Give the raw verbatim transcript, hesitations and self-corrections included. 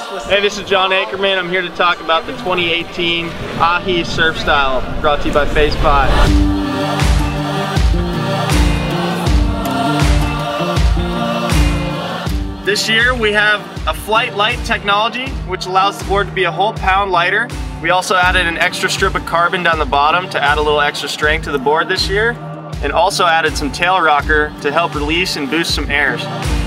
Hey, this is John Akerman. I'm here to talk about the twenty eighteen Ahi Surf Style, brought to you by Phase five. This year we have a Flight Light technology, which allows the board to be a whole pound lighter. We also added an extra strip of carbon down the bottom to add a little extra strength to the board this year, and also added some tail rocker to help release and boost some airs.